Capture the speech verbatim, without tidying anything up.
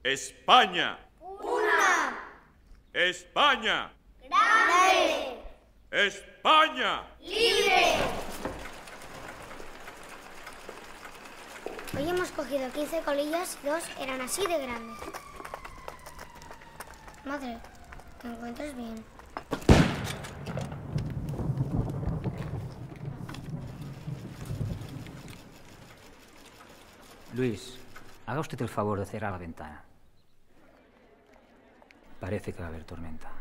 España. Una. España. Grande. España. Libre. Hoy hemos cogido quince colillas y dos eran así de grandes. Madre, ¿te encuentras bien? Luis, haga usted el favor de cerrar la ventana. Parece que va a haber tormenta.